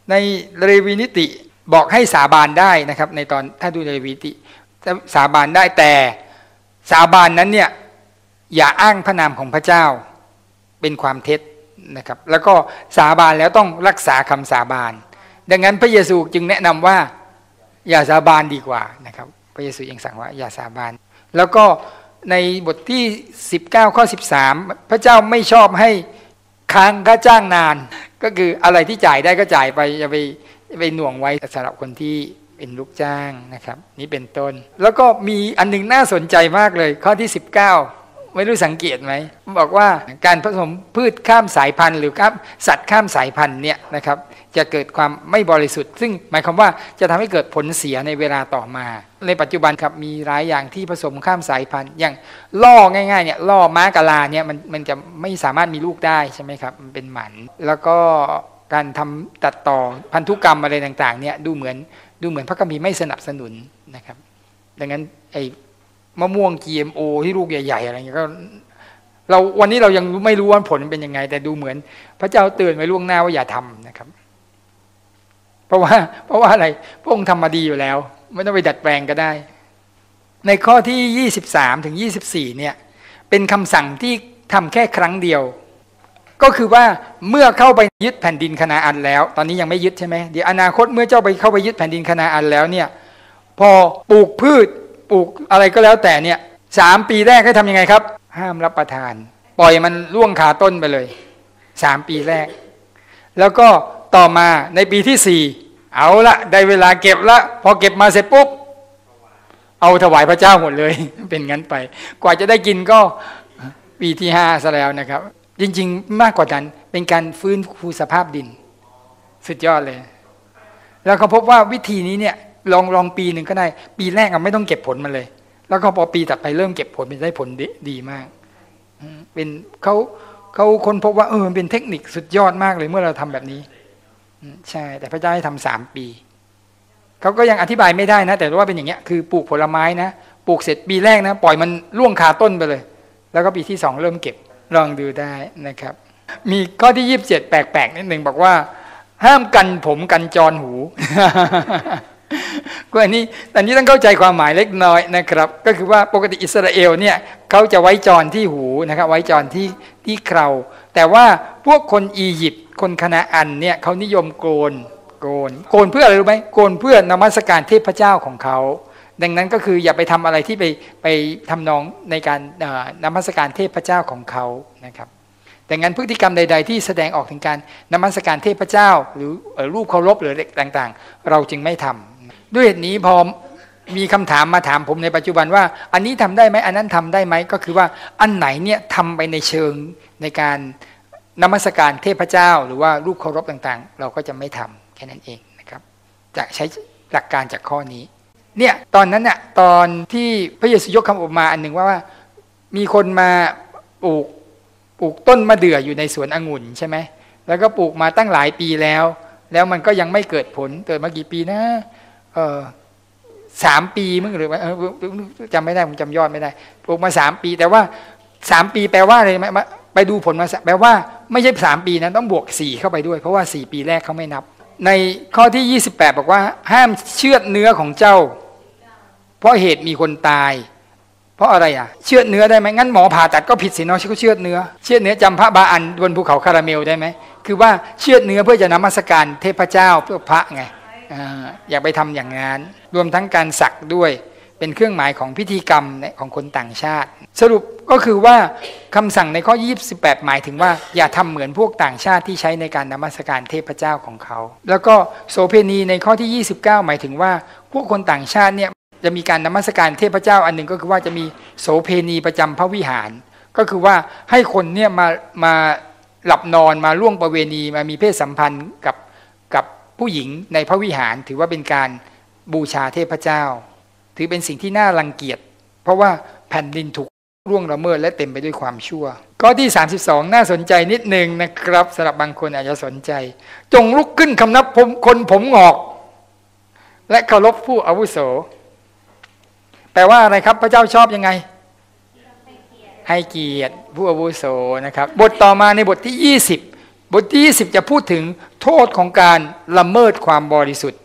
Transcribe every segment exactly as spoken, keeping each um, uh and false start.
ในเลวีนิติบอกให้สาบานได้นะครับในตอนถ้าดูเลวีนิติสาบานได้แต่สาบานนั้นเนี่ยอย่าอ้างพระนามของพระเจ้าเป็นความเท็จนะครับแล้วก็สาบานแล้วต้องรักษาคำสาบานดังนั้นพระเยซูจึงแนะนำว่าอย่าสาบานดีกว่านะครับพระเยซูยังสั่งว่าอย่าสาบานแล้วก็ในบทที่สิบเก้าข้อสิบสามพระเจ้าไม่ชอบให้ค้างค่าจ้างนานก็คืออะไรที่จ่ายได้ก็จ่ายไปอย่าไปไปหน่วงไว้สำหรับคนที่เป็นลูกจ้างนะครับนี่เป็นต้นแล้วก็มีอันหนึ่งน่าสนใจมากเลยข้อที่สิบเก้าไม่รู้สังเกตไหมบอกว่าการผสมพืชข้ามสายพันธุ์หรือข้ามสัตว์ข้ามสายพันธุ์เนี่ยนะครับจะเกิดความไม่บริสุทธิ์ซึ่งหมายความว่าจะทำให้เกิดผลเสียในเวลาต่อมาในปัจจุบันครับมีหลายอย่างที่ผสมข้ามสายพันธุ์อย่างล่อง่ายๆเนี่ยล่อม้ากะลาเนี่ยมันมันจะไม่สามารถมีลูกได้ใช่ไหมครับมันเป็นหมันแล้วก็การทำตัดต่อพันธุกรรมอะไรต่างๆเนี่ยดูเหมือนดูเหมือนพระคัมภีร์ไม่สนับสนุนนะครับดังนั้นไอ้มะม่วง จี เอ็ม โอ ที่ลูกใหญ่ๆอะไรอย่างเงี้ยก็เราวันนี้เรายังไม่รู้ว่าผลเป็นยังไงแต่ดูเหมือนพระเจ้าเตือนไว้ล่วงหน้าว่าอย่าทำนะครับเพราะว่าเพราะว่าอะไรพระองค์ทำมาดีอยู่แล้วไม่ต้องไปดัดแปลงก็ได้ในข้อที่ยี่สิบสามถึงยี่สิบสี่เนี่ยเป็นคำสั่งที่ทำแค่ครั้งเดียวก็คือว่าเมื่อเข้าไปยึดแผ่นดินคานาอันแล้วตอนนี้ยังไม่ยึดใช่ไหมเดี๋ยวอนาคตเมื่อเจ้าไปเข้าไปยึดแผ่นดินคานาอันแล้วเนี่ยพอปลูกพืชปลูกอะไรก็แล้วแต่เนี่ยสามปีแรกให้ทำยังไงครับห้ามรับประทานปล่อยมันร่วงคาต้นไปเลยสามปีแรกแล้วก็ต่อมาในปีที่สี่เอาละได้เวลาเก็บละพอเก็บมาเสร็จปุ๊บเอาถวายพระเจ้าหมดเลยเป็นงั้นไปกว่าจะได้กินก็ปีที่ห้าซะแล้วนะครับจริงๆมากกว่านั้นเป็นการฟื้นฟูสภาพดินสุดยอดเลยแล้วเขาพบว่าวิธีนี้เนี่ยลองลองปีหนึ่งก็ได้ปีแรกไม่ต้องเก็บผลมันเลยแล้วก็พอปีถัดไปเริ่มเก็บผลมันได้ผลดี, ดีมากเป็นเขาเขาค้นพบว่าเออมันเป็นเทคนิคสุดยอดมากเลยเมื่อเราทำแบบนี้ใช่แต่พระเจ้าให้ทำสามปีเขาก็ยังอธิบายไม่ได้นะแต่ว่าเป็นอย่างเงี้ยคือปลูกผลไม้นะปลูกเสร็จปีแรกนะปล่อยมันร่วงคาต้นไปเลยแล้วก็ปีที่สองเริ่มเก็บลองดูได้นะครับมีข้อที่ยี่สิบเจ็ดแปลกๆนิดหนึ่งบอกว่าห้ามกันผมกันจรหู ก็อันนี้อันนี้ต้องเข้าใจความหมายเล็กน้อยนะครับก็คือว่าปกติอิสราเอลเนี่ยเขาจะไว้จรที่หูนะครับไว้จรที่ที่เคราแต่ว่าพวกคนอียิปต์คนคานาอันเนี่ยเขานิยมโกนโกนโกนเพื่ออะไรรู้ไหมโกนเพื่อนมัสการเทพเจ้าของเขาดังนั้นก็คืออย่าไปทำอะไรที่ไปไปทำนองในการนมัสการเทพเจ้าของเขานะครับดังนั้นพฤติกรรมใดๆที่แสดงออกถึงการนมัสการเทพเจ้าหรือรูปเคารพหรือต่างๆเราจึงไม่ทำด้วยเหตุนี้พอมีคำถามมาถามผมในปัจจุบันว่าอันนี้ทำได้ไหมอันนั้นทำได้ไหมก็คือว่าอันไหนเนี่ยทำไปในเชิงในการนมัสการเทพเจ้าหรือว่ารูปเคารพต่างๆเราก็จะไม่ทำแค่นั้นเองนะครับจะใช้หลักการจากข้อนี้เนี่ยตอนนั้นน่ะตอนที่พระเยซูยกคำอุปมาอันหนึ่งว่าว่ามีคนมาปลูกปลูกต้นมะเดื่ออยู่ในสวนองุ่นใช่ไหมแล้วก็ปลูกมาตั้งหลายปีแล้วแล้วมันก็ยังไม่เกิดผลเกิดมากี่ปีนะเออสามปีมั้งหรือว่าจำไม่ได้ผมจำยอดไม่ได้ปลูกมาสามปีแต่ว่าสามปีแปลว่าอะไรไหมไปดูผลมาแปลว่าไม่ใช่สามปีนะต้องบวกสี่เข้าไปด้วยเพราะว่าสี่ปีแรกเขาไม่นับในข้อที่ยี่สิบแปดบอกว่าห้ามเชือดเนื้อของเจ้าเพราะเหตุมีคนตายเพราะอะไรอ่ะเชือดเนื้อได้ไหมงั้นหมอผ่าตัดก็ผิดสิเนาะเขาเชือดเนื้อเชือดเนื้อจำพระบาอันบนภูเขาคาราเมลได้ไหมคือว่าเชือดเนื้อเพื่อจะนมัสการเทพเจ้าเพื่อพระไง อ, อย่าไปทำอย่างนั้นรวมทั้งการสักด้วยเป็นเครื่องหมายของพิธีกรรมของคนต่างชาติสรุปก็คือว่าคำสั่งในข้อยี่สิบแปดหมายถึงว่าอย่าทำเหมือนพวกต่างชาติที่ใช้ในการนมัสการเทพเจ้าของเขาแล้วก็โสเภณีในข้อที่ยี่สิบเก้าหมายถึงว่าพวกคนต่างชาติเนี่ยจะมีการนมัสการเทพเจ้าอันหนึ่งก็คือว่าจะมีโสเภณีประจำพระวิหารก็คือว่าให้คนเนี่ยมามาหลับนอนมาล่วงประเวณีมามีเพศสัมพันธ์กับกับผู้หญิงในพระวิหารถือว่าเป็นการบูชาเทพเจ้าถือเป็นสิ่งที่น่ารังเกียจเพราะว่าแผ่นดินถูกล่วงละเมิดและเต็มไปด้วยความชั่วข้อที่สามสิบสองน่าสนใจนิดนึงนะครับสำหรับบางคนอาจจะสนใจจงลุกขึ้นคำนับผมคนผมงอกและเคารพผู้อาวุโสแปลว่าอะไรครับพระเจ้าชอบยังไงให้เกียรติผู้อาวุโสนะครับบทต่อมาในบทที่ยี่สิบบทที่ยี่สิบจะพูดถึงโทษของการละเมิดความบริสุทธิ์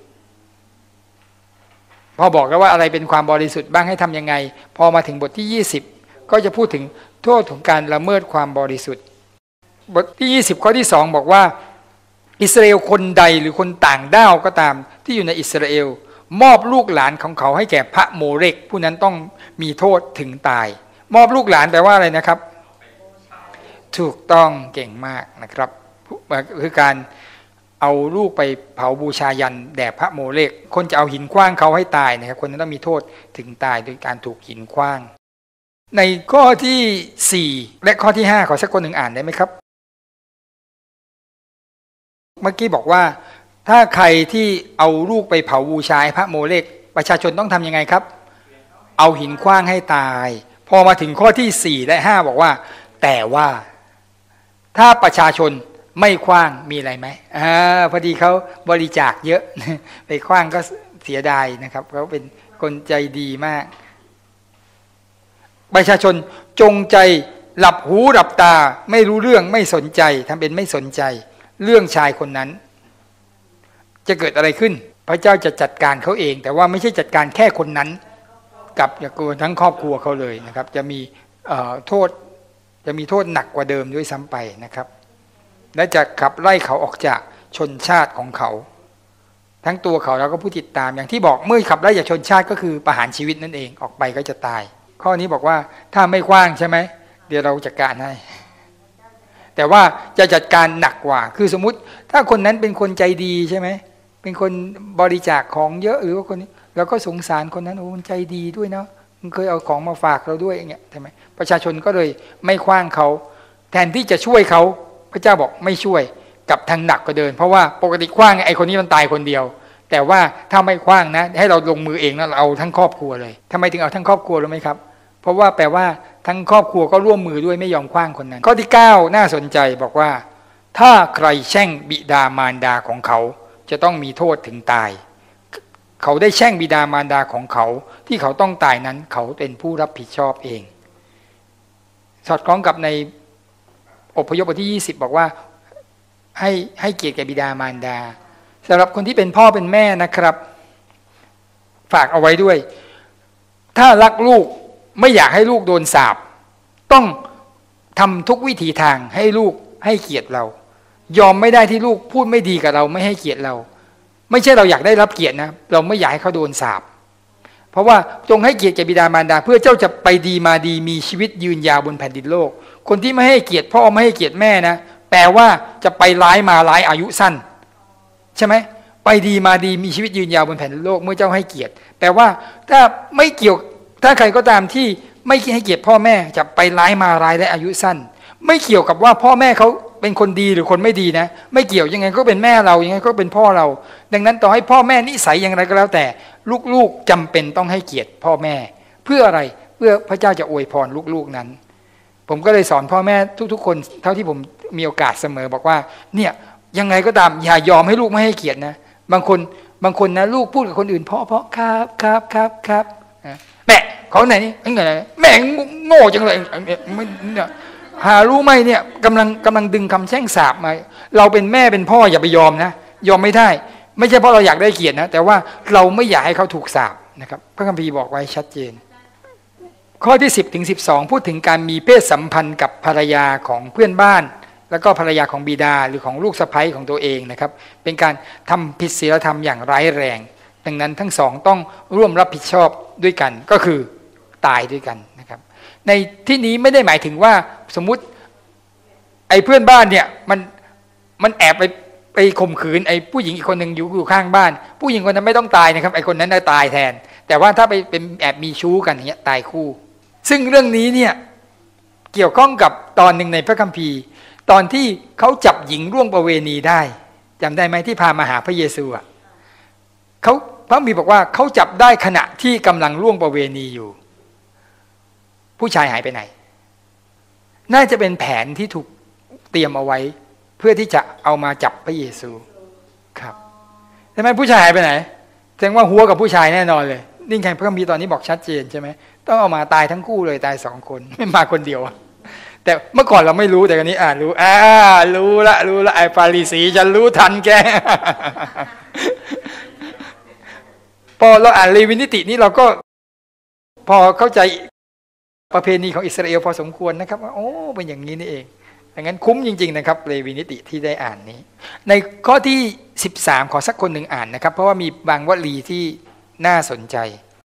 พอบอกแล้วว่าอะไรเป็นความบริสุทธิ์บ้างให้ทำยังไงพอมาถึงบทที่ยี่สิบก็จะพูดถึงโทษของการละเมิดความบริสุทธิ์บทที่ยี่สิบข้อที่สองบอกว่าอิสราเอลคนใดหรือคนต่างด้าวก็ตามที่อยู่ในอิสราเอลมอบลูกหลานของเขาให้แก่พระโมเรกผู้นั้นต้องมีโทษถึงตายมอบลูกหลานแปลว่าอะไรนะครับถูกต้องเก่งมากนะครับคือการเอาลูกไปเผาบูชายันแด่พระโมเรกคนจะเอาหินขว้างเขาให้ตายนะครับคนนั้นต้องมีโทษถึงตายโดยการถูกหินขว้างในข้อที่สี่และข้อที่ห้าขอสักคนหนึ่งอ่านได้ไหมครับเมื่อกี้บอกว่าถ้าใครที่เอาลูกไปเผาบูชาพระโมเรกประชาชนต้องทำยังไงครับเอาหินขว้างให้ตายพอมาถึงข้อที่สี่และห้าบอกว่าแต่ว่าถ้าประชาชนไม่ขว้างมีอะไรไหมอ่าพอดีเขาบริจาคเยอะไปขว้างก็เสียดายนะครับเขาเป็นคนใจดีมากประชาชนจงใจหลับหูหลับตาไม่รู้เรื่องไม่สนใจทำเป็นไม่สนใจเรื่องชายคนนั้นจะเกิดอะไรขึ้นพระเจ้าจะจัดการเขาเองแต่ว่าไม่ใช่จัดการแค่คนนั้นกับอย่ากลัวทั้งครอบครัวเขาเลยนะครับจะมีโทษจะมีโทษหนักกว่าเดิมด้วยซ้ำไปนะครับและจะขับไล่เขาออกจากชนชาติของเขาทั้งตัวเขาแล้วก็ผู้ติดตามอย่างที่บอกเมื่อขับไล่จากชนชาติก็คือประหารชีวิตนั่นเองออกไปก็จะตายข้อนี้บอกว่าถ้าไม่ขว้างใช่ไหมเดี๋ยวเราจัดการให้แต่ว่าจะจัดการหนักกว่าคือสมมุติถ้าคนนั้นเป็นคนใจดีใช่ไหมเป็นคนบริจาคของเยอะหรือว่าคนนี้เราก็สงสารคนนั้นโอ้มันใจดีด้วยเนาะมันเคยเอาของมาฝากเราด้วยอย่างเงี้ยใช่ไหมประชาชนก็เลยไม่ขว้างเขาแทนที่จะช่วยเขาพระเจ้าบอกไม่ช่วยกับทางหนักก็เดินเพราะว่าปกติขว้างไอ้คนนี้มันตายคนเดียวแต่ว่าถ้าไม่ขว้างนะให้เราลงมือเองนะเราเอาทั้งครอบครัวเลยทำไมถึงเอาทั้งครอบครัวรู้ไหมครับเพราะว่าแปลว่าทั้งครอบครัวก็ร่วมมือด้วยไม่ยอมขว้างคนนั้นข้อที่เก้าน่าสนใจบอกว่าถ้าใครแช่งบิดามารดาของเขาจะต้องมีโทษถึงตายเขาได้แช่งบิดามารดาของเขาที่เขาต้องตายนั้นเขาเป็นผู้รับผิดชอบเองสอดคล้องกับในอพยพบทที่ยี่สิบบอกว่าให้ให้เกียรติแก่บิดามารดาสำหรับคนที่เป็นพ่อเป็นแม่นะครับฝากเอาไว้ด้วยถ้ารักลูกไม่อยากให้ลูกโดนสาปต้องทำทุกวิถีทางให้ลูกให้เกียรติเรายอมไม่ได้ที่ลูกพูดไม่ดีกับเราไม่ให้เกียรติเราไม่ใช่เราอยากได้รับเกียรตินะเราไม่อยากให้เขาโดนสาปเพราะว่าจงให้เกียรติแก่บิดามารดาเพื่อเจ้าจะไปดีมาดีมีชีวิตยืนยาวบนแผ่นดินโลกคนที่ไม่ให้เกียรติพ่อไม่ให้เกียรติแม่นะแปลว่าจะไปร้ายมาร้ายอายุสั้นใช่ไหมไปดีมาดีมีชีวิตยืนยาวบนแผ่นดินโลกเมื่อเจ้าให้เกียรติแปลว่าถ้าไม่เกี่ยวถ้าใครก็ตามที่ไม่ให้เกียรติพ่อแม่จะไปร้ายมาร้ายและอายุสั้นไม่เกี่ยวกับว่าพ่อแม่เขาเป็นคนดีหรือคนไม่ดีนะไม่เกี่ยวยังไงก็เป็นแม่เรายังไงก็เป็นพ่อเราดังนั้นต่อให้พ่อแม่นิสัยอย่างไรก็แล้วแต่ลูกๆจำเป็นต้องให้เกียรติพ่อแม่เพื่ออะไรเพื่อพระเจ้าจะอวยพรลูกๆนั้นผมก็เลยสอนพ่อแม่ทุกๆคนเท่าที่ผมมีโอกาสเสมอบอกว่าเนี่ยยังไงก็ตามอย่ายอมให้ลูกไม่ให้เกียรตินะบางคนบางคนนะลูกพูดกับคนอื่นเพราะเพราะครับครับครับครับแม่เขาไหนนี่ไงแม่โง่จังเลยไม่เนี่ยหารู้ไหมเนี่ยกำลังกำลังดึงคำแช่งสาปมาเราเป็นแม่เป็นพ่ออย่าไปยอมนะยอมไม่ได้ไม่ใช่เพราะเราอยากได้เกียรตินะแต่ว่าเราไม่อยากให้เขาถูกสาปนะครับพระคัมภีร์บอกไว้ชัดเจนข้อที่สิบถึงสิบสองพูดถึงการมีเพศสัมพันธ์กับภรรยาของเพื่อนบ้านแล้วก็ภรรยาของบิดาหรือของลูกสะใภ้ของตัวเองนะครับเป็นการทำผิดศีลธรรมอย่างร้ายแรงดังนั้นทั้งสองต้องร่วมรับผิดชอบด้วยกันก็คือตายด้วยกันนะครับในที่นี้ไม่ได้หมายถึงว่าสมมุติไอ้เพื่อนบ้านเนี่ยมันมันแอบไปไปข่มขืนไอ้ผู้หญิงอีกคนหนึ่งอยู่อยู่ข้างบ้านผู้หญิงคนนั้นไม่ต้องตายนะครับไอ้คนนั้นได้ตายแทนแต่ว่าถ้าไปเป็นแอบมีชู้กันอย่างเงี้ยตายคู่ซึ่งเรื่องนี้เนี่ยเกี่ยวข้องกับตอนหนึ่งในพระคัมภีร์ตอนที่เขาจับหญิงร่วงประเวณีได้จำได้ไหมที่พามาหาพระเยซูอ่ะเขาพระคัมภีร์บอกว่าเขาจับได้ขณะที่กำลังร่วงประเวณีอยู่ผู้ชายหายไปไหนน่าจะเป็นแผนที่ถูกเตรียมเอาไว้เพื่อที่จะเอามาจับพระเยซูครับใช่ไหมผู้ชายหายไปไหนแสดงว่าหัวกับผู้ชายแน่นอนเลยนี่ไงพระคัมภีร์ตอนนี้บอกชัดเจนใช่ไหมต้องเอามาตายทั้งคู่เลยตายสองคนไม่มาคนเดียวแต่เมื่อก่อนเราไม่รู้แต่กันนี้อ่ารู้อ่ารู้ละรู้ละไอ้ปาลีสีฉันรู้ทันแก พอเราอ่านเลวีนิตินี่เราก็พอเข้าใจประเพณีของอิสราเอลพอสมควรนะครับว่าโอ้เป็นอย่างนี้นี่เองดังนั้นคุ้มจริงๆนะครับเลวีนิติที่ได้อ่านนี้ในข้อที่สิบสามขอสักคนหนึ่งอ่านนะครับเพราะว่ามีบางวลีที่น่าสนใจ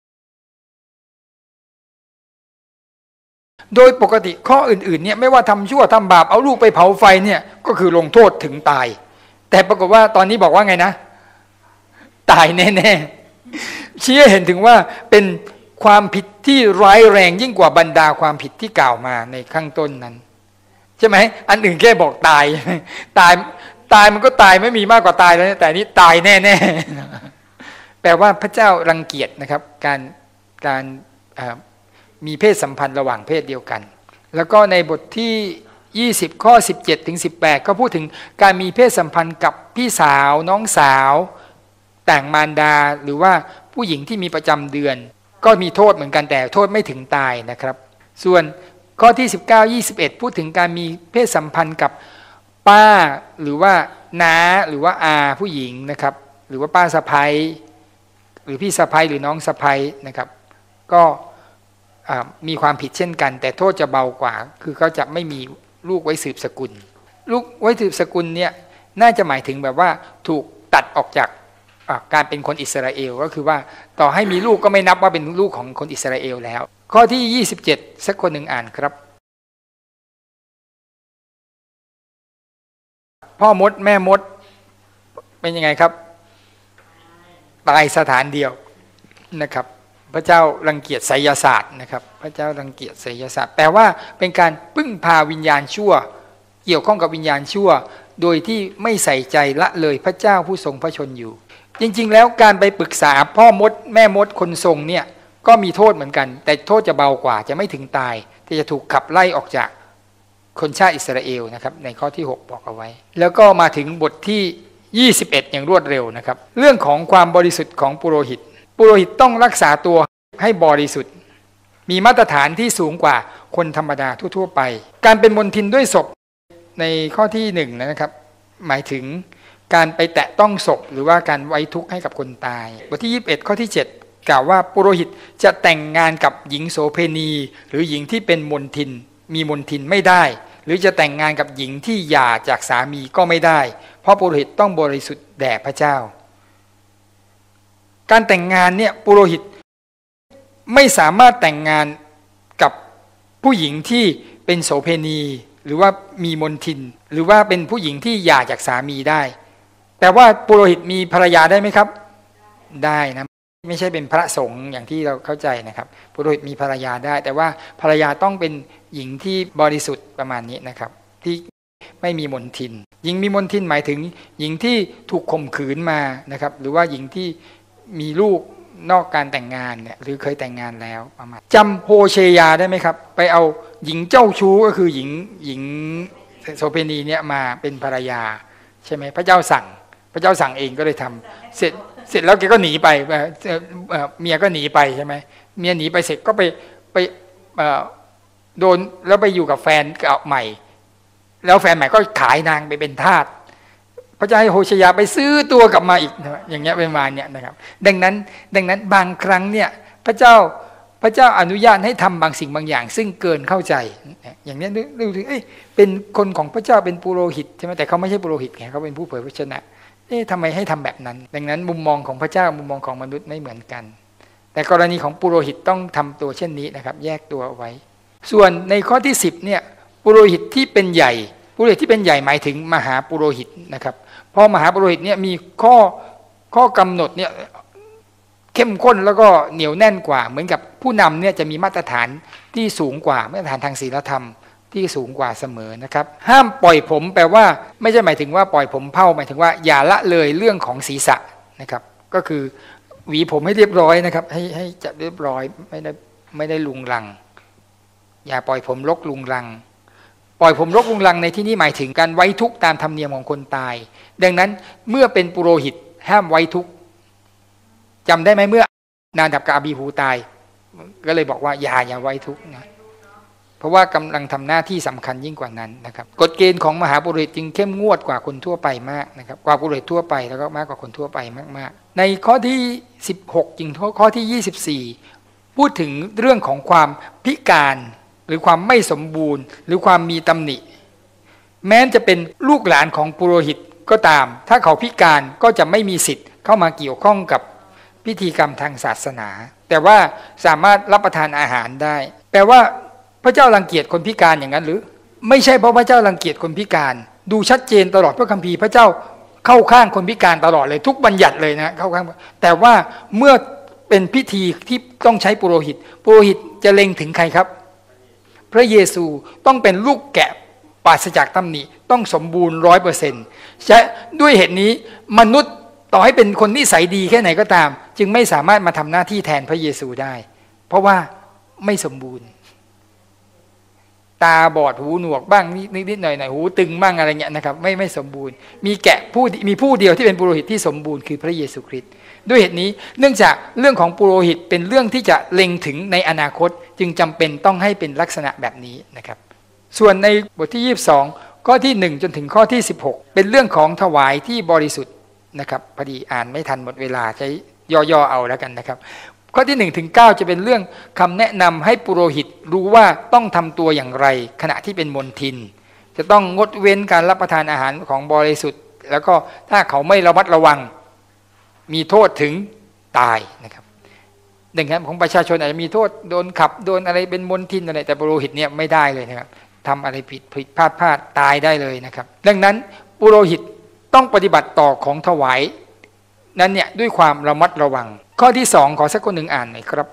โดยปกติข้ออื่นๆเนี่ยไม่ว่าทำชั่วทำบาปเอาลูกไปเผาไฟเนี่ยก็คือลงโทษถึงตายแต่ปรากฏว่าตอนนี้บอกว่าไงนะตายแน่ๆชี้ให้เห็นถึงว่าเป็นความผิดที่ร้ายแรงยิ่งกว่าบรรดาความผิดที่กล่าวมาในข้างต้นนั้นใช่ไหมอันอื่นแค่บอกตายตายตายมันก็ตายไม่มีมากกว่าตายแล้วแต่นี้ตายแน่ๆแปลว่าพระเจ้ารังเกียจนะครับการการมีเพศสัมพันธ์ระหว่างเพศเดียวกันแล้วก็ในบทที่ยี่สิบข้อสิบเจ็ดถึงสิบแปดก็พูดถึงการมีเพศสัมพันธ์กับพี่สาวน้องสาวต่างมารดาหรือว่าผู้หญิงที่มีประจำเดือนก็มีโทษเหมือนกันแต่โทษไม่ถึงตายนะครับส่วนข้อที่สิบเก้า ยี่สิบเอ็ดพูดถึงการมีเพศสัมพันธ์กับป้าหรือว่าน้าหรือว่าอาผู้หญิงนะครับหรือว่าป้าสะใภ้หรือพี่สะใภ้หรือน้องสะใภ้นะครับก็มีความผิดเช่นกันแต่โทษจะเบากว่าคือเขาจะไม่มีลูกไว้สืบสกุลลูกไว้สืบสกุลเนี่ยน่าจะหมายถึงแบบว่าถูกตัดออกจากการเป็นคนอิสราเอลก็คือว่าต่อให้มีลูกก็ไม่นับว่าเป็นลูกของคนอิสราเอลแล้วข้อที่ยี่สิบเจ็ดสักคนหนึ่งอ่านครับพ่อมดแม่มดเป็นยังไงครับตายสถานเดียวนะครับพระเจ้ารังเกียจไสยศาสตร์นะครับพระเจ้ารังเกียจไสยศาสตร์แปลว่าเป็นการพึ่งพาวิญญาณชั่วเกี่ยวข้องกับวิญญาณชั่วโดยที่ไม่ใส่ใจละเลยพระเจ้าผู้ทรงพระชนอยู่จริงๆแล้วการไปปรึกษาพ่อมดแม่มดคนทรงเนี่ยก็มีโทษเหมือนกันแต่โทษจะเบากว่าจะไม่ถึงตายแต่จะถูกขับไล่ออกจากคนชาติอิสราเอลนะครับในข้อที่หกบอกเอาไว้แล้วก็มาถึงบทที่ยี่สิบเอ็ดอย่างรวดเร็วนะครับเรื่องของความบริสุทธิ์ของปุโรหิตปุโรหิตต้องรักษาตัวให้บริสุทธิ์มีมาตรฐานที่สูงกว่าคนธรรมดาทั่วๆไปการเป็นมลทินด้วยศพในข้อที่หนึ่งนะครับหมายถึงการไปแตะต้องศพหรือว่าการไว้ทุกข์ให้กับคนตายบทที่ยี่สิบเอ็ดข้อที่เจ็ดกล่าวว่าปุโรหิตจะแต่งงานกับหญิงโสเภณีหรือหญิงที่เป็นมลทินมีมลทินไม่ได้หรือจะแต่งงานกับหญิงที่หย่าจากสามีก็ไม่ได้เพราะปุโรหิตต้องบริสุทธิ์แด่พระเจ้าการแต่งงานเนี่ยปุโรหิตไม่สามารถแต่งงานกับผู้หญิงที่เป็นโสเภณีหรือว่ามีมลทินหรือว่าเป็นผู้หญิงที่หย่าจากสามีได้แต่ว่าปุโรหิตมีภรรยาได้ไหมครับได้นะไม่ใช่เป็นพระสงฆ์อย่างที่เราเข้าใจนะครับปุโรหิตมีภรรยาได้แต่ว่าภรรยาต้องเป็นหญิงที่บริสุทธิ์ประมาณนี้นะครับที่ไม่มีมลทินหญิงมีมลทินหมายถึงหญิงที่ถูกข่มขืนมานะครับหรือว่าหญิงที่มีลูกนอกการแต่งงานเนี่ยหรือเคยแต่งงานแล้วประมาณจำโฮเชยาได้ไหมครับไปเอาหญิงเจ้าชู้ก็คือหญิงหญิงโสเภณีเนี่ยมาเป็นภรรยาใช่ไหมพระเจ้าสั่งพระเจ้าสั่งเองก็เลยทำเสร็จเสร็จแล้วแกก็หนีไปเมียก็หนีไปใช่ไหมเมียหนีไปเสร็จก็ไปไปโดนแล้วไปอยู่กับแฟนเก่าใหม่แล้วแฟนใหม่ก็ขายนางไปเป็นทาสพระเจ้าให้โฮเชยาไปซื้อตัวกลับมาอีกอย่างเงี้ยเป็นมาเนี่ยนะครับดังนั้นดังนั้นบางครั้งเนี่ยพระเจ้าพระเจ้าอนุญาตให้ทำบางสิ่งบางอย่างซึ่งเกินเข้าใจอย่างนี้ดูถึงเอ้ยเป็นคนของพระเจ้าเป็นปุโรหิตใช่ไหมแต่เขาไม่ใช่ปุโรหิตไงเขาเป็นผู้เผยพระชนะเอ๊ะทำไมให้ทำแบบนั้นดังนั้นมุมมองของพระเจ้ามุมมองของมนุษย์ไม่เหมือนกันแต่กรณีของปุโรหิตต้องทำตัวเช่นนี้นะครับแยกตัวไว้ส่วนในข้อที่สิบเนี่ยปุโรหิตที่เป็นใหญ่ปุโรหิตที่เป็นใหญ่หมายถึงมหาปุโรหิตนะครับเพราะมหาปุโรหิตเนี่ยมีข้อข้อกำหนดเนี่ยเข้มข้นแล้วก็เหนียวแน่นกว่าเหมือนกับผู้นำเนี่ยจะมีมาตรฐานที่สูงกว่ามาตรฐานทางศีลธรรมที่สูงกว่าเสมอนะครับห้ามปล่อยผมแปลว่าไม่ใช่หมายถึงว่าปล่อยผมเผ่าหมายถึงว่าอย่าละเลยเรื่องของศีรษะนะครับก็คือหวีผมให้เรียบร้อยนะครับให้ให้จัดเรียบร้อยไม่ได้ไม่ได้ลุงลังอย่าปล่อยผมรกลุงลังปล่อยผมรกลุงลังในที่นี้หมายถึงการไว้ทุกข์ตามธรรมเนียมของคนตายดังนั้นเมื่อเป็นปุโรหิตห้ามไว้ทุกข์จำได้ไหมเมื่อนาดับกับอาบีฮูตายก็เลยบอกว่าอย่าอย่าไว้ทุกข์นะเพราะราะว่ากำลังทำหน้าที่สำคัญยิ่งกว่านั้นนะครับกฎเกณฑ์ของมหาปุโรหิตจึงเข้มงวดกว่าคนทั่วไปมากนะครับกว่าปุโรหิตทั่วไปแล้วก็มากกว่าคนทั่วไปมากๆในข้อที่สิบหกจริงข้อที่ยี่สิบสี่พูดถึงเรื่องของความพิการหรือความไม่สมบูรณ์หรือความมีตำหนิแม้จะเป็นลูกหลานของปุโรหิตก็ตามถ้าเขาพิการก็จะไม่มีสิทธิ์เข้ามาเกี่ยวข้องกับพิธีกรรมทางศาสนาแต่ว่าสามารถรับประทานอาหารได้แปลว่าพระเจ้ารังเกียจคนพิการอย่างนั้นหรือไม่ใช่เพราะพระเจ้ารังเกียจคนพิการดูชัดเจนตลอดพระคัมภีร์พระเจ้าเข้าข้างคนพิการตลอดเลยทุกบัญญัติเลยนะเข้าข้างแต่ว่าเมื่อเป็นพิธีที่ต้องใช้ปุโรหิตปุโรหิตจะเล็งถึงใครครับพระเยซูต้องเป็นลูกแกะปราศจากตำหนิต้องสมบูรณ์ร้อยเปอร์เซ็นต์ด้วยเหตุนี้มนุษย์ต่อให้เป็นคนนิสัยดีแค่ไหนก็ตามจึงไม่สามารถมาทำหน้าที่แทนพระเยซูได้เพราะว่าไม่สมบูรณ์ตาบอดหูหนวกบ้างนิดๆหน่อยๆหูตึงบ้างอะไรเงี้ยนะครับไม่ไม่สมบูรณ์มีแกะผู้มีผู้เดียวที่เป็นปุโรหิตที่สมบูรณ์คือพระเยซูคริสต์ด้วยเหตุนี้เนื่องจากเรื่องของปุโรหิตเป็นเรื่องที่จะเล็งถึงในอนาคตจึงจำเป็นต้องให้เป็นลักษณะแบบนี้นะครับส่วนในบทที่ยี่สิบสองข้อที่หนึ่งจนถึงข้อที่สิบหกเป็นเรื่องของถวายที่บริสุทธิ์นะครับพอดีอ่านไม่ทันหมดเวลาใช้ย่อๆเอาแล้วกันนะครับข้อที่หนึ่งถึงเก้าจะเป็นเรื่องคำแนะนำให้ปุโรหิตรู้ว่าต้องทำตัวอย่างไรขณะที่เป็นมณฑินจะต้องงดเว้นการรับประทานอาหารของบริสุทธิ์แล้วก็ถ้าเขาไม่ระมัดระวังมีโทษถึงตายนะครับดังนั้นของประชาชนอาจจะมีโทษโดนขับโดนอะไรเป็นมณฑินอะไรแต่ปุโรหิตเนี่ยไม่ได้เลยนะครับทำอะไรผิดผิดพลาดพลาดตายได้เลยนะครับดังนั้นปุโรหิตต้องปฏิบัติต่อของถวายนั้นเนี่ยด้วยความระมัดระวังข้อที่สองขอสักคนหนึ่งอ่านหน่อยครับ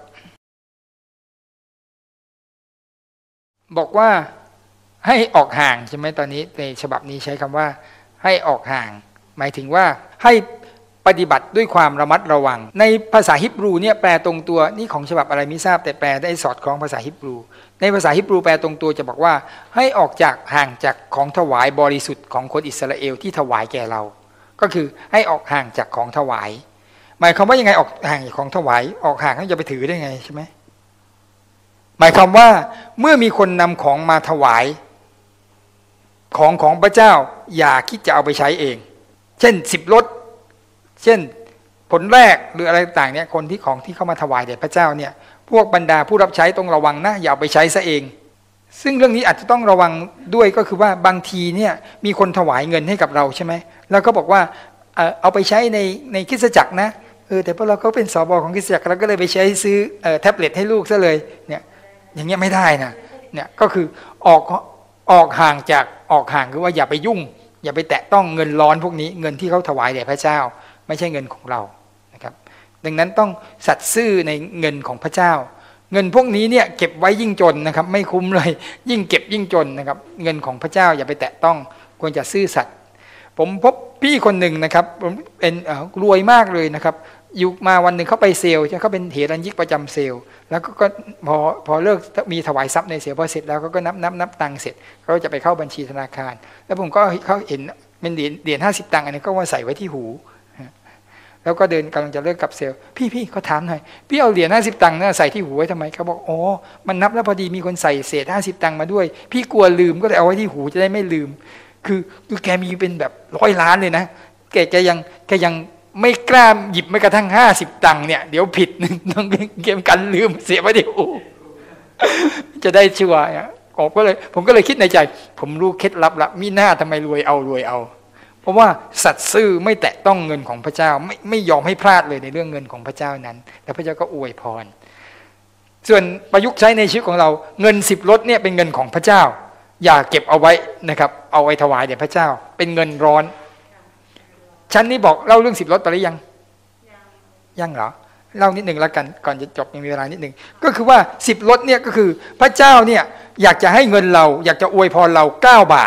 บอกว่าให้ออกห่างใช่ไหมตอนนี้ในฉบับนี้ใช้คำว่าให้ออกห่างหมายถึงว่าให้ปฏิบัติด้วยความระมัดระวังในภาษาฮิบรูเนี่ยแปลตรงตัวนี่ของฉบับอะไรไม่ทราบแต่แปลได้สอดคล้องภาษาฮิบรูในภาษาฮิบรูแปลตรงตัวจะบอกว่าให้ออกจากห่างจากของถวายบริสุทธิ์ของคนอิสราเอลที่ถวายแก่เราก็คือให้ออกห่างจากของถวายหมายความว่ายังไงออกห่างจากของถวายออกห่างแล้วจะไปถือได้ไงใช่ไหมหมายความว่าเมื่อมีคนนำของมาถวายของของพระเจ้าอย่าคิดจะเอาไปใช้เองเช่นสิบรถเช่นผลแรกหรืออะไรต่างเนี่ยคนที่ของที่เข้ามาถวายแด่พระเจ้าเนี่ยพวกบรรดาผู้รับใช้ต้องระวังนะอย่าเอาไปใช้ซะเองซึ่งเรื่องนี้อาจจะต้องระวังด้วยก็คือว่าบางทีเนี่ยมีคนถวายเงินให้กับเราใช่ไหมแล้วก็บอกว่าเอาไปใช้ในในคริสตจักรนะเออแต่พวกเราก็เป็นสบของคริสตจักรเราก็เลยไปใช้ซื้อแท็บเล็ตให้ลูกซะเลยเนี่ยอย่างเงี้ยไม่ได้นะเนี่ยก็คือออกออกห่างจากออกห่างคือว่าอย่าไปยุ่งอย่าไปแตะต้องเงินร้อนพวกนี้เงินที่เขาถวายแด่พระเจ้าไม่ใช่เงินของเรานะครับดังนั้นต้องสัตย์ซื่อในเงินของพระเจ้าเงินพวกนี้เนี่ยเก็บไว้ยิ่งจนนะครับไม่คุ้มเลยยิ่งเก็บยิ่งจนนะครับเงินของพระเจ้าอย่าไปแตะต้องควรจะซื่อสัตย์ผมพบพี่คนหนึ่งนะครับเป็นรวยมากเลยนะครับอยู่มาวันหนึ่งเขาไปเซลล์เขาเป็นเถรัญญิกประจำเซลล์แล้วก็พอพอเลิกมีถวายทรัพย์ในเซลล์พอเสร็จแล้วก็นับนับนับตังค์เสร็จเขาจะไปเข้าบัญชีธนาคารแล้วผมก็เขาเห็นเป็นเหรียญเหรียญห้าสิบตังค์อันนี้ก็ว่าใส่ไว้ที่หูแล้วก็เดินกำลังจะเลิกกับเซลล์พี่พี่เขาถามหน่อยพี่เอาเหรียญห้าสิบตังค์น่ะใส่ที่หูไว้ทำไมเขาบอกอ๋อมันนับแล้วพอดีมีคนใส่เศษห้าสิบตังค์มาด้วยพี่กลัวลืมก็เลยเอาไว้ที่หูจะได้ไม่ลืมคือคือแกมีเป็นแบบร้อยล้านเลยนะแกแกยังแกยังไม่กล้าหยิบไม่กระทั่งห้าสิบตังค์เนี่ยเดี๋ยวผิดต้องเกมกันลืมเสียไว้ที่หูจะได้ชัวร์เนี่ยผมก็เลยผมก็เลยคิดในใจผมรู้เคล็ดลับละมีหน้าทำไมรวยเอารวยเอาเพราะว่าสัตย์ซื่อไม่แตะต้องเงินของพระเจ้าไม่ไม่ยอมให้พลาดเลยในเรื่องเงินของพระเจ้านั้นแล้วพระเจ้าก็อวยพรส่วนประยุกต์ใช้ในชีวิตของเราเงินสิบรถเนี่ยเป็นเงินของพระเจ้าอย่าเก็บเอาไว้นะครับเอาไว้ถวายแด่พระเจ้าเป็นเงินร้อนฉันนี่บอกเล่าเรื่องสิบรถไปหรือยังยังเหรอเล่านิดหนึ่งแล้วกันก่อนจะจบยังมีเวลานิดหนึ่งก็คือว่าสิบรถเนี่ยก็คือพระเจ้าเนี่ยอยากจะให้เงินเราอยากจะอวยพรเราเก้าบาท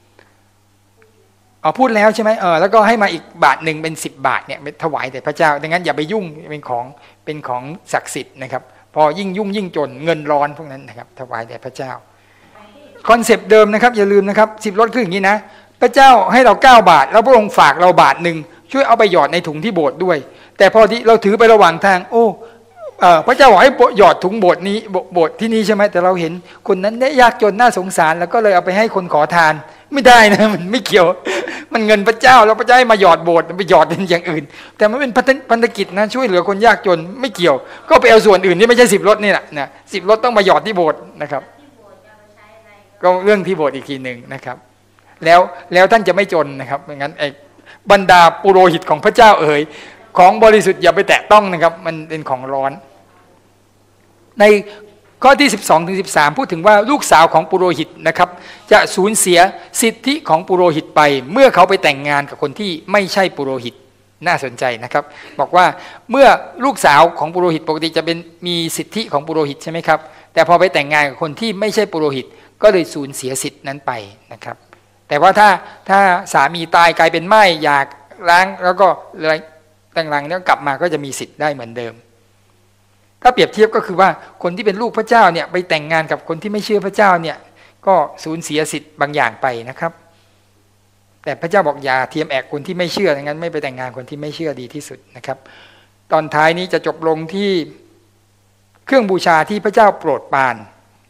เอาพูดแล้วใช่ไหมเออแล้วก็ให้มาอีกบาทหนึ่งเป็นสิบบาทเนี่ยถวายแด่พระเจ้าดังนั้นอย่าไปยุ่งเป็นของเป็นของศักดิ์สิทธิ์นะครับพอยิ่งยุ่งยิ่งจนเงินร้อนพวกนั้นนะครับถวายแด่พระเจ้าคอนเซปต์เดิมนะครับอย่าลืมนะครับสิบรถคืออย่างนี้นะพระเจ้าให้เราเก้าบาทแล้วพระองค์ฝากเราบาทหนึ่งช่วยเอาไปหยอดในถุงที่โบสถ์ด้วยแต่พอที่เราถือไประหว่างทางโอ้เอ่อพระเจ้าบอกให้หยอดถุงโบสถ์นี้โบสถ์ที่นี่ใช่ไหมแต่เราเห็นคนนั้นเนี่ยยากจนน่าสงสารแล้วก็เลยเอาไปให้คนขอทานไม่ได้นะมันไม่เกี่ยวมันเงินพระเจ้าแล้วพระเจ้าให้มาหยอดโบสถ์ไปหยอดเป็นอย่างอื่นแต่มันเป็นพันธกิจนะช่วยเหลือคนยากจนไม่เกี่ยวก็ไปเอาส่วนอื่นที่ไม่ใช่สิบรถนี่แหละนะสิบรถต้องมาหยอดที่โบสถ์นะครับก็เรื่องที่โบสถ์อีกทีหนึ่งนะครับแล้วแล้วท่านจะไม่จนนะครับไม่งั้นไอ้บรรดาปุโรหิตของพระเจ้าเอ๋ยของบริสุทธิ์อย่าไปแตะต้องนะครับมันเป็นของร้อนในข้อที่สิบสองถึงสิบสามพูดถึงว่าลูกสาวของปุโรหิตนะครับจะสูญเสียสิทธิของปุโรหิตไปเมื่อเขาไปแต่งงานกับคนที่ไม่ใช่ปุโรหิตน่าสนใจนะครับบอกว่าเมื่อลูกสาวของปุโรหิตปกติจะเป็นมีสิทธิของปุโรหิตใช่ไหมครับแต่พอไปแต่งงานกับคนที่ไม่ใช่ปุโรหิตก็เลยสูญเสียสิทธินั้นไปนะครับแต่ว่าถ้าถ้าสามีตายกลายเป็นม่ายอยากล้างแล้วก็เลยแต่งงานแล้วกลับมาก็จะมีสิทธิ์ได้เหมือนเดิมถ้าเปรียบเทียบก็คือว่าคนที่เป็นลูกพระเจ้าเนี่ยไปแต่งงานกับคนที่ไม่เชื่อพระเจ้าเนี่ยก็สูญเสียสิทธิ์บางอย่างไปนะครับแต่พระเจ้าบอกอย่าเทียมแอกคนที่ไม่เชื่อดังนั้นไม่ไปแต่งงานคนที่ไม่เชื่อดีที่สุดนะครับตอนท้ายนี้จะจบลงที่เครื่องบูชาที่พระเจ้าโปรดปราน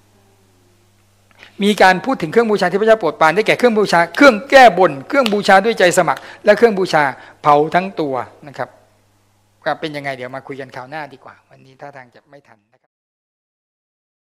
มีการพูดถึงเครื่องบูชาที่พระเจ้าโปรดปรานได้แก่เครื่องบูชาเครื่องแก้บนเครื่องบูชาด้วยใจสมัครและเครื่องบูชาเผาทั้งตัวนะครับเป็นยังไงเดี๋ยวมาคุยกันคราวหน้าดีกว่าวันนี้ท่าทางจะไม่ทันนะครับ